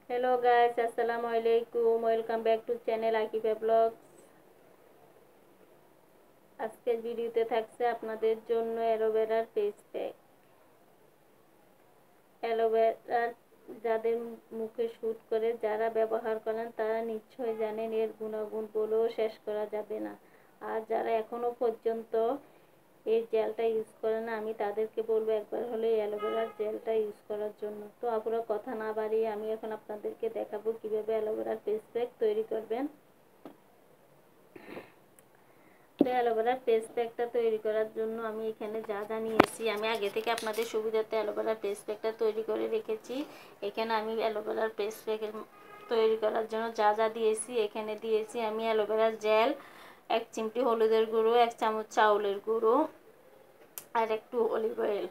Hello guys, আসসালামু আলাইকুম। Welcome back to channel Akifa blogs. আজকের ভিডিওতে থাকছে আপনাদের জন্য অ্যালোভেরার ফেস প্যাক। অ্যালোভেরার যাদের মুখে শ্যুট করে, যারা ব্যবহার করেন তারা নিশ্চয়ই জানেন এর গুণাগুণ বলেও শেষ করা যাবে না। আর যারা এখনো পর্যন্ত এই জেলটা ইউজ করে না, আমি তাদেরকে বলবো একবার হলে অ্যালোভেরার জেলটা ইউজ করার জন্য। তো আপুরা কথা না বাড়িয়ে আমি এখন আপনাদেরকে দেখাবো কিভাবে অ্যালোভেরার ফেস প্যাক তৈরি করবেন। তো অ্যালোভেরার ফেস প্যাকটা তৈরি করার জন্য আমি এখানে যা যা নিয়েছি, আমি আগে থেকে আপনাদের সুবিধার্থে অ্যালোভেরার ফেস প্যাকটা তৈরি করে রেখেছি। এখানে আমি অ্যালোভেরার ফেস প্যাকের তৈরি করার জন্য যা যা দিয়েছি, এখানে দিয়েছি আমি অ্যালোভেরার জেল, 1 চিমটি হলুদের গুঁড়ো, 1 চামচ চাউলের গুঁড়ো আর একটু অলিভ অয়েল।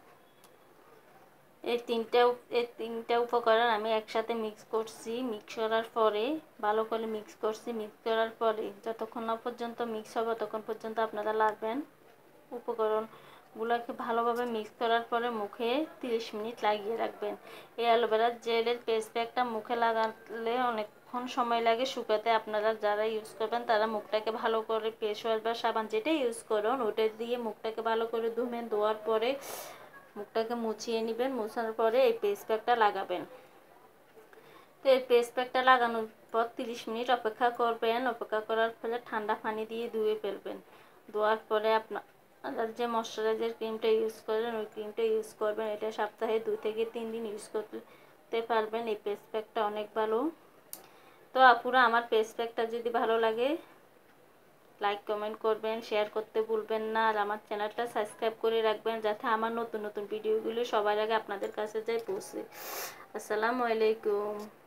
এই তিনটা উপকরণ আমি একসাথে মিক্স করছি। মিক্স করার পরে ভালো করে মিক্স করছি। মিক্স করার পরে যতক্ষণ না পর্যন্ত মিক্স হবে ততক্ষণ পর্যন্ত আপনারা লাগবেন। উপকরণগুলোকে ভালোভাবে মিক্স করার পরে মুখে 30 মিনিট লাগিয়ে রাখবেন। এই অ্যালোভেরার জেলের ফেস প্যাকটা মুখে লাগালে অনেকক্ষণ সময় লাগে শুকাতে। আপনারা যারা ইউজ করবেন তারা মুখটাকে ভালো করে ফেস ওয়াশ বা সাবান যেটা ইউজ করুন ওটা দিয়ে মুখটাকে ভালো করে ধুবেন। ধোয়ার পরে মুখটাকে মুছিয়ে নেবেন। মোছানোর পরে এই ফেস প্যাকটা লাগাবেন। তো এই ফেস প্যাকটা লাগানোর পর 30 মিনিট অপেক্ষা করবেন। অপেক্ষা করার পরে ঠান্ডা পানি দিয়ে ধুয়ে ফেলবেন। ধোয়ার পরে আপনারা যে ময়শ্চারাইজার ক্রিমটা ইউজ করেন ওই ক্রিমটা ইউজ করবেন। এটা সপ্তাহে 2 থেকে 3 দিন ইউজ করতে পারবেন। এই ফেস প্যাকটা অনেক ভালো। তো আপুরা, আমার ফেস প্যাকটা যদি ভালো লাগে লাইক কমেন্ট করবেন, শেয়ার করতে ভুলবেন না। আর আমার চ্যানেলটা সাবস্ক্রাইব করে রাখবেন যাতে আমার নতুন নতুন ভিডিওগুলো সবার আগে আপনাদের কাছে যায় পৌঁছে। আসসালামু আলাইকুম।